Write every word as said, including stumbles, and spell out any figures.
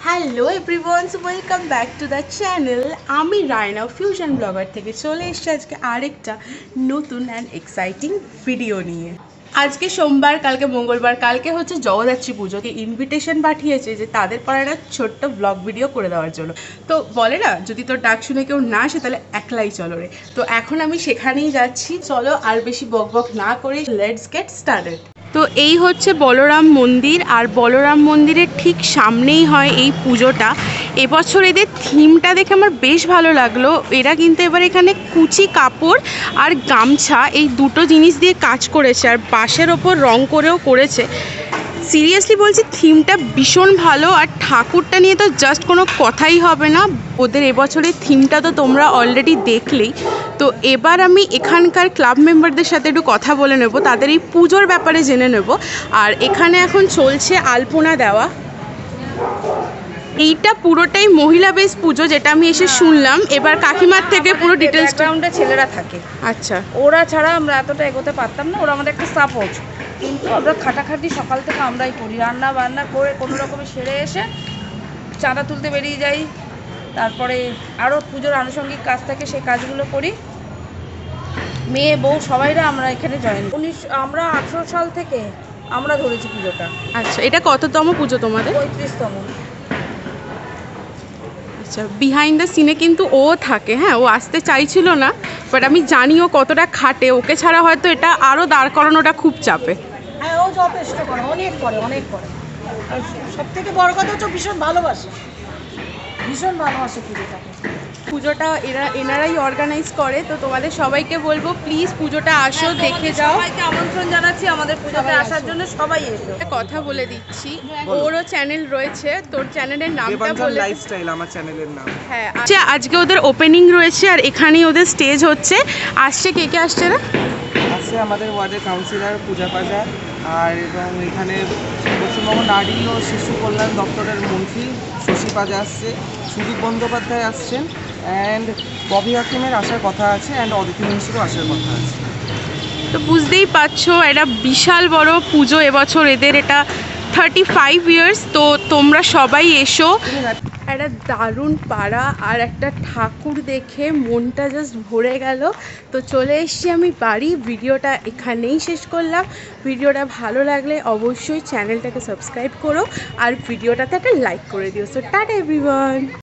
Hello everyone, welcome back to the channel. আমি Raina fusion blogger থেকে চলে এসেছি আজকে আরেকটা নতুন অ্যান্ড এক্সাইটিং ভিডিও নিয়ে। আজকে সোমবার, কালকে মঙ্গলবার, কালকে হচ্ছে জগদ্ধাত্রী পুজোকে ইনভিটেশন পাঠিয়েছে যে তাদের পর একটা ছোট্ট ব্লগ ভিডিও করে দেওয়ার জন্য। তো বলে না, যদি তোর ডাক শুনে কেউ না আসে তাহলে একলাই চলো রে। তো এখন আমি সেখানেই যাচ্ছি, চলো আর বেশি বক বক না করে লেটস গেট স্টার্টেড। তো এই হচ্ছে বলরাম মন্দির, আর বলরাম মন্দিরের ঠিক সামনেই হয় এই পুজোটা। এবছর এদের থিমটা দেখে আমার বেশ ভালো লাগলো। এরা কিন্তু এবার এখানে কুচি কাপড় আর গামছা এই দুটো জিনিস দিয়ে কাজ করেছে, আর বাঁশের ওপর রং করেও করেছে। সিরিয়াসলি বলছি, থিমটা ভীষণ ভালো, আর ঠাকুরটা নিয়ে তো জাস্ট কোনো কথাই হবে না। ওদের এবছরের থিমটা তো তোমরা অলরেডি দেখলেই। তো এবার আমি এখানকার ক্লাব মেম্বারদের সাথে একটু কথা বলে নেব, তাদের এই পুজোর ব্যাপারে জেনে নেব। আর এখানে এখন চলছে আলপনা দেওয়া। এইটা পুরোটাই মহিলা বেস পুজো, যেটা আমি এসে শুনলাম। এবার কাকিমার থেকে পুরো ডিটেলস। ব্যাকগ্রাউন্ডে ছেলেরা থাকে, আচ্ছা, ওরা ছাড়া আমরা এতটা এগোতে পারতাম না। ওরা আমাদের একটা সাপোর্ট, কিন্তু আমরা খাটাখাটি সকাল থেকে আমরাই করি। রান্না বান্না করে কোনো রকমে সেরে এসে চাঁদা তুলতে বেরিয়ে যাই, তারপরে আরও পুজোর আনুষঙ্গিক কাজ থাকে, সেই কাজগুলো করি। মেয়ে বউ সবাইরা আমরা এখানে জয়েন। উনিশ আমরা আঠেরো সাল থেকে আমরা ধরেছি পুজোটা। আচ্ছা, এটা কততম পুজো তোমাদের? পঁয়ত্রিশতম। আচ্ছা, বিহাইন্ড দ্য সিনে কিন্তু ও থাকে। হ্যাঁ, ও আসতে চাইছিল না, বাট আমি জানি ও কতটা খাটে। ওকে ছাড়া হয়তো এটা আরও দাঁড় করানোটা খুব চাপে। হ্যাঁ, ও যথেষ্ট করে, অনেক করে অনেক করে আর সব থেকে বড় কথা হচ্ছে ভীষণ ভালোবাসে, ভীষণ ভালোবাসে পুজোটাকে। পুজোটা এরা এনারাই অর্গানাইজ করে। তো তোমাদের সবাইকে বলবো, প্লিজ পুজোটা আসো, দেখে যাও। সবাইকে আমন্ত্রণ জানাচ্ছি আমাদের পুজোতে আসার জন্য, সবাই এসো। একটা কথা বলে দিচ্ছি, ওরও চ্যানেল রয়েছে। তোর চ্যানেলের নামটা বলে। লাইফস্টাইল আমার চ্যানেলের নাম। হ্যাঁ, আচ্ছা, আজকে ওদের ওপেনিং রয়েছে, আর এখানেই ওদের স্টেজ হচ্ছে। আসছে কে কে আসছে না? আছে আমাদের ওয়ার্ডের কাউন্সিলর পূজা পাজা, আর এবং এখানে পশ্চিমবঙ্গ নারী ও শিশু কল্যাণ দপ্তরের মন্ত্রী শশী পাজা আসছে, সুদীপ বন্দ্যোপাধ্যায় আসছেন, অ্যান্ড ববি হাকিমের আসার কথা আছে, অ্যান্ড অদিতি মিশ্রও আসার কথা আছে। তো বুঝতেই পারছো, এটা বিশাল বড় পুজো এবছর এদের। এটা থার্টি ফাইভ ইয়ার্স। তো তোমরা সবাই এসো। একটা দারুণ পাড়া, আর একটা ঠাকুর দেখে মনটা জাস্ট ভরে গেল। তো চলে এসছি আমি বাড়ি। ভিডিওটা এখানেই শেষ করলাম। ভিডিওটা ভালো লাগলে অবশ্যই চ্যানেলটাকে সাবস্ক্রাইব করো, আর ভিডিওটাতে একটা লাইক করে দিও। So tata everyone.